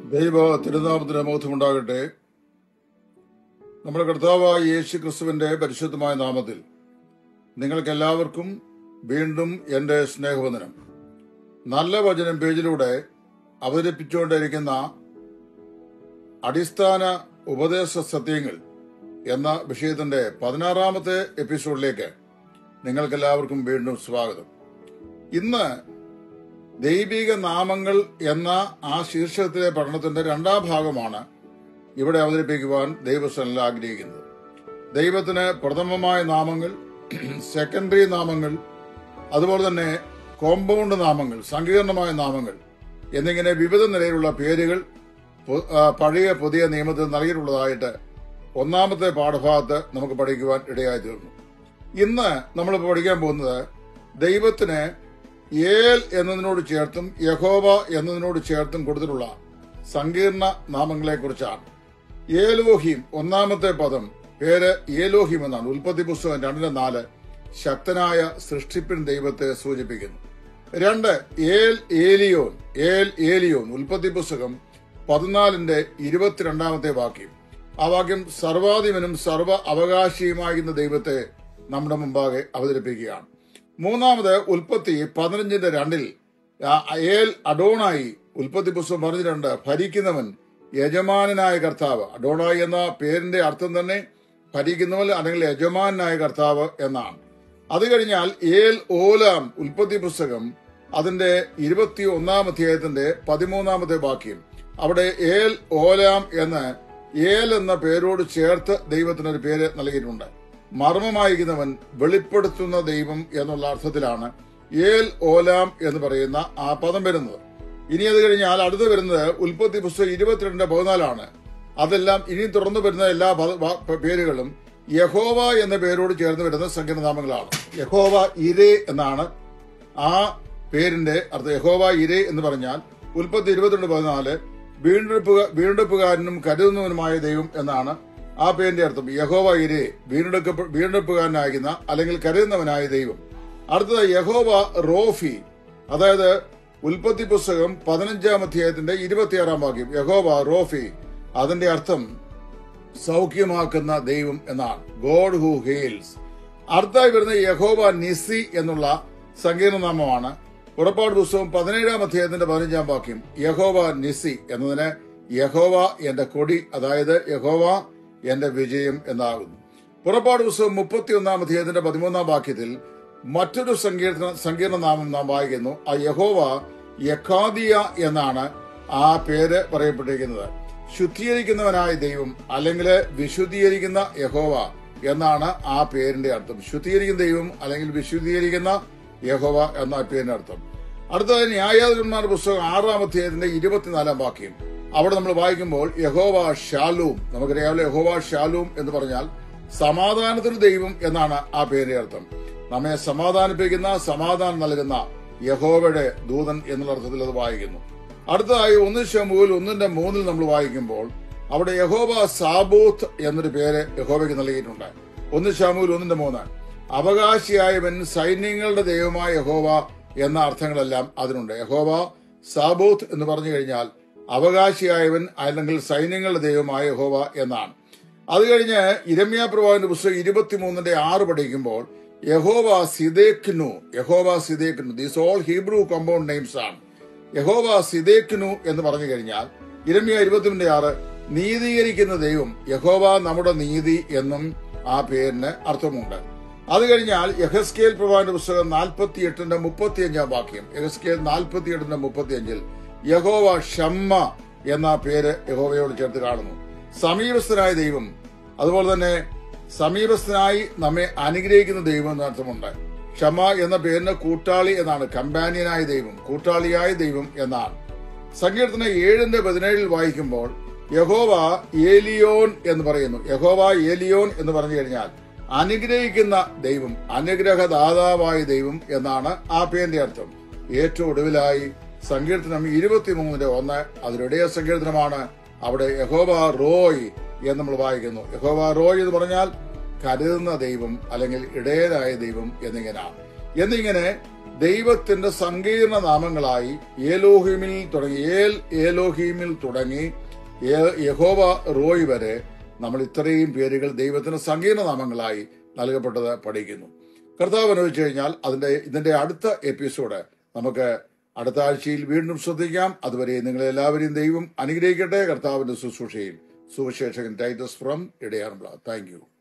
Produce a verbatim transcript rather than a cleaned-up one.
ദൈവ തിരുനാമത്തിന് മഹത്വമുണ്ടാകട്ടെ. നമ്മുടെ കർത്താവായ യേശു ക്രിസ്തുവിന്റെ പരിശുദ്ധമായ നാമത്തിൽ നിങ്ങൾക്ക് എല്ലാവർക്കും വീണ്ടും എന്റെ സ്നേഹവന്ദനം. നല്ല വചനം പേജിലൂടെ അവതരിപ്പിച്ചുകൊണ്ടിരിക്കുന്ന അടിസ്ഥാന ഉപദേശ സത്യങ്ങൾ എന്ന വിഷയത്തിന്റെ പതിനാറാമത്തെ എപ്പിസോഡിലേക്ക് നിങ്ങൾക്കെല്ലാവർക്കും വീണ്ടും സ്വാഗതം. ഇന്ന് ദൈവിക നാമങ്ങൾ എന്ന ആ ശീർഷകത്തിലെ പഠനത്തിന്റെ രണ്ടാം ഭാഗമാണ് ഇവിടെ അവതരിപ്പിക്കുവാൻ ദൈവസ്ഥനിൽ ആഗ്രഹിക്കുന്നത്. ദൈവത്തിന് പ്രഥമമായ നാമങ്ങൾ, സെക്കൻഡറി നാമങ്ങൾ, അതുപോലെ തന്നെ കോമ്പൗണ്ട് നാമങ്ങൾ, സങ്കീർണമായ നാമങ്ങൾ എന്നിങ്ങനെ വിവിധ നിലയിലുള്ള പേരുകൾ പഴയ പുതിയ നിയമത്തിൽ നൽകിയിട്ടുള്ളതായിട്ട് ഒന്നാമത്തെ പാഠഭാഗത്ത് നമുക്ക് പഠിക്കുവാൻ ഇടയായി തീർന്നു. ഇന്ന് നമ്മൾ പഠിക്കാൻ പോകുന്നത് ദൈവത്തിന് ഏൽ എന്നതിനോട് ചേർത്തും യഹോവ എന്നതിനോട് ചേർത്തും കൊടുത്തിട്ടുള്ള സങ്കീർണ നാമങ്ങളെ കുറിച്ചാണ്. ഏലോഹിം ഒന്നാമത്തെ പദം പേര് ഏലോഹിം എന്നാണ്. ഉൽപ്പത്തി പുസ്തകം രണ്ടിന് നാല് ശക്തനായ സൃഷ്ടിപ്പിൻ ദൈവത്തെ സൂചിപ്പിക്കുന്നു. രണ്ട് ഏൽ ഏലിയോൻ ഏൽ ഏലിയോൻ ഉൽപ്പത്തി പുസ്തകം പതിനാലിന്റെ ഇരുപത്തിരണ്ടാമത്തെ വാക്യം. ആ വാക്യം സർവാധിപനും സർവ അവകാശിയുമാകുന്ന ദൈവത്തെ നമ്മുടെ മുമ്പാകെ അവതരിപ്പിക്കുകയാണ്. മൂന്നാമത് ഉൽപ്പത്തി പതിനഞ്ചിന്റെ രണ്ടിൽ ഏൽ അഡോണായി ഉൽപ്പത്തി പുസ്തകം പറഞ്ഞിട്ടുണ്ട്, ഭരിക്കുന്നവൻ യജമാനായ കർത്താവ്. അഡോണായി എന്ന പേരിന്റെ അർത്ഥം തന്നെ ഭരിക്കുന്നവൻ അല്ലെങ്കിൽ യജമാനായ കർത്താവ് എന്നാണ്. അത് കഴിഞ്ഞാൽ ഏൽ ഓലാം ഉൽപ്പത്തി പുസ്തകം അതിന്റെ ഇരുപത്തി ഒന്നാം അധ്യായത്തിന്റെ പതിമൂന്നാമത്തെ വാക്യം. അവിടെ ഏൽ ഓലാം എന്ന് ഏൽ എന്ന പേരോട് ചേർത്ത് ദൈവത്തിനൊരു പേര് നൽകിയിട്ടുണ്ട്. മർമ്മമായിരിക്കുന്നവൻ, വെളിപ്പെടുത്തുന്ന ദൈവം എന്നുള്ള അർത്ഥത്തിലാണ് ഏൽ ഓലാം എന്ന് പറയുന്ന ആ പദം വരുന്നത്. ഇനി അത് കഴിഞ്ഞാൽ അടുത്ത് വരുന്നത് ഉൽപ്പത്തി പുസ്തകം ഇരുപത്തിരണ്ടിന്റെ പതിനാലാണ്. അതെല്ലാം ഇനി തുടർന്ന് വരുന്ന എല്ലാ പേരുകളും യഹോവ എന്ന പേരോട് ചേർന്ന് വരുന്ന സങ്കീർണനാമങ്ങളാണ്. യഹോവ ഇരേ എന്നാണ് ആ പേരിന്റെ അർത്ഥം. യഹോവ ഇരേ എന്ന് പറഞ്ഞാൽ ഉൽപ്പത്തി ഇരുപത്തിരണ്ട് പതിനാല് വീണ്ടെടുപ്പുക വീണ്ടെടുപ്പുകാരനും കരുതുന്നവനുമായ ദൈവം എന്നാണ് ആ പേരിന്റെ അർത്ഥം. യഹോവ ഇരേ, വീണ്ടെടുക്ക വീണ്ടെടുപ്പുകാരനാകുന്ന അല്ലെങ്കിൽ കരുതുന്നവനായ ദൈവം. അടുത്തത് യഹോവ റോഫി, അതായത് ഉൽപ്പത്തി പുസ്തകം പതിനഞ്ചാം അധ്യായത്തിന്റെ ഇരുപത്തിയാറാം വാക്യം. യഹോവ റോഫി, അതിന്റെ അർത്ഥം സൗഖ്യമാക്കുന്ന ദൈവം എന്നാണ്. God who heals. അടുത്തായി വരുന്ന യഹോവ നിസി എന്നുള്ള സങ്കീർണനാമമാണ്. പുറപ്പാട് പുസ്തകം പതിനേഴാം അധ്യായത്തിന്റെ പതിനഞ്ചാം വാക്യം. യഹോവ നിസി എന്നതിന് യഹോവ എന്റെ കൊടി, അതായത് യഹോവ എന്റെ വിജയം എന്നാകുന്നു. പുറപ്പാട് പുസ്തകം മുപ്പത്തി ഒന്നാം അധ്യായത്തിന്റെ പതിമൂന്നാം വാക്യത്തിൽ മറ്റൊരു സങ്കീർണ സങ്കീർണനാമം നാം വായിക്കുന്നു. ആ യഹോവ യഖാദിയ എന്നാണ് ആ പേര് പറയപ്പെട്ടിരിക്കുന്നത്. ശുദ്ധീകരിക്കുന്നവനായ ദൈവം അല്ലെങ്കിൽ വിശുദ്ധീകരിക്കുന്ന യഹോവ എന്നാണ് ആ പേരിന്റെ അർത്ഥം. ശുദ്ധീകരിക്കുന്ന ദൈവം അല്ലെങ്കിൽ വിശുദ്ധീകരിക്കുന്ന യഹോവ എന്ന പേരിന്റെ അർത്ഥം. അടുത്തത് ന്യായാധിപന്മാരുടെ പുസ്തകം ആറാം അധ്യായത്തിന്റെ ഇരുപത്തിനാലാം വാക്യം. അവിടെ നമ്മൾ വായിക്കുമ്പോൾ യഹോവ ഷാലൂം, നമുക്കറിയാമല്ലോ യഹോവ ഷാലൂം എന്ന് പറഞ്ഞാൽ സമാധാനത്തിന് ദൈവം എന്നാണ് ആ പേരിന്റെ അർത്ഥം. നമ്മെ സമാധാനിപ്പിക്കുന്ന, സമാധാനം നൽകുന്ന യഹോവയുടെ ദൂതൻ എന്നുള്ള അർത്ഥത്തിൽ അത് വായിക്കുന്നു. അടുത്തതായി ഒന്ന് ശമൂവേൽ ഒന്നിന്റെ മൂന്നിൽ നമ്മൾ വായിക്കുമ്പോൾ അവിടെ യഹോവ സാബൂത്ത് എന്നൊരു പേര് യഹോവയ്ക്ക് നൽകിയിട്ടുണ്ട്. ഒന്ന് ശമൂവേൽ ഒന്നിന്റെ മൂന്ന് അവകാശിയായവൻ, സൈന്യങ്ങളുടെ ദൈവമായ യഹോവ എന്ന അർത്ഥങ്ങളെല്ലാം അതിനുണ്ട്. യഹോവ സാബൂത്ത് എന്ന് പറഞ്ഞു കഴിഞ്ഞാൽ അവകാശിയായവൻ അല്ലെങ്കിൽ സൈന്യങ്ങളുടെ ദൈവമായ യഹോവ എന്നാണ്. അത് കഴിഞ്ഞ് ഇരമ്യാ പ്രവാചകന്റെ പുസ്തകം ഇരുപത്തിമൂന്നിന്റെ ആറ് പഠിക്കുമ്പോൾ Jehovah Tsidkenu, Jehovah Tsidkenu, these all Hebrew compound names ആണ്. യഹോവ സിദേക്നു എന്ന് പറഞ്ഞു കഴിഞ്ഞാൽ ഇരമ്യാ ഇരുപത്തിമൂന്നിന്റെ ആറ് നീതീകരിക്കുന്ന ദൈവം, യഹോവ നമ്മുടെ നീതി എന്നും ആ പേരിന് അർത്ഥമുണ്ട്. അത് കഴിഞ്ഞാൽ യഹസ്കേൽ പ്രവാചകന്റെ പുസ്തകം നാൽപ്പത്തി എട്ടിന്റെ മുപ്പത്തി അഞ്ചാം വാക്യം. യഹസ്കേൽ നാൽപ്പത്തി എട്ടിന്റെ മുപ്പത്തി അഞ്ചിൽ യഹോവ ഷമ്മ എന്ന പേര് യഹോവയോട് ചേർത്ത് കാണുന്നു. സമീപസ്ഥനായ ദൈവം, അതുപോലെ തന്നെ സമീപസ്ഥനായി നമ്മെ അനുഗ്രഹിക്കുന്ന ദൈവം എന്ന അർത്ഥമുണ്ട്. ഷമ്മ എന്ന പേരിന് കൂട്ടാളി എന്നാണ്. കമ്പാനിയനായ ദൈവം, കൂട്ടാളിയായ ദൈവം എന്നാണ്. സങ്കീർത്തനം ഏഴിന്റെ പതിനേഴിൽ വായിക്കുമ്പോൾ യഹോവ ഏലിയോൻ എന്ന് പറയുന്നു. യഹോവ ഏലിയോൻ എന്ന് പറഞ്ഞു കഴിഞ്ഞാൽ അനുഗ്രഹിക്കുന്ന ദൈവം, അനുഗ്രഹദാതാവായ ദൈവം എന്നാണ് ആ പേരിന്റെ അർത്ഥം. ഏറ്റവും ഒടുവിലായി സങ്കീർത്തനം ഇരുപത്തിമൂന്നിന്റെ ഒന്ന് അതിനിടയ സങ്കീർത്തനമാണ്. അവിടെ യഹോവ റോയ് എന്ന് നമ്മൾ വായിക്കുന്നു. യഹോവ റോയ് എന്ന് പറഞ്ഞാൽ കരുതുന്ന ദൈവം അല്ലെങ്കിൽ ഇടയനായ ദൈവം എന്നിങ്ങനെയാണ്. എന്നിങ്ങനെ ദൈവത്തിന്റെ സങ്കീർണ നാമങ്ങളായി ഏലോഹീമിൽ തുടങ്ങി ഏൽ ഏലോഹീമിൽ തുടങ്ങി യഹോവ റോയ് വരെ നമ്മൾ ഇത്രയും പേരുകൾ ദൈവത്തിന്റെ സങ്കീർണ നാമങ്ങളായി നൽകപ്പെട്ടത് പഠിക്കുന്നു. കർത്താവ് അനുവദിച്ചു കഴിഞ്ഞാൽ അതിന്റെ ഇതിന്റെ അടുത്ത എപ്പിസോഡ് നമുക്ക് അടുത്ത ആഴ്ചയിൽ വീണ്ടും ശ്രദ്ധിക്കാം. അതുവരെ നിങ്ങളെല്ലാവരെയും ദൈവം അനുഗ്രഹിക്കട്ടെ. കർത്താവിന്റെ ശുശ്രൂഷയിൽ സുവിശേഷകൻ ടൈറ്റസ് ഫ്രം ഇടയാറുള്ള. Thank U.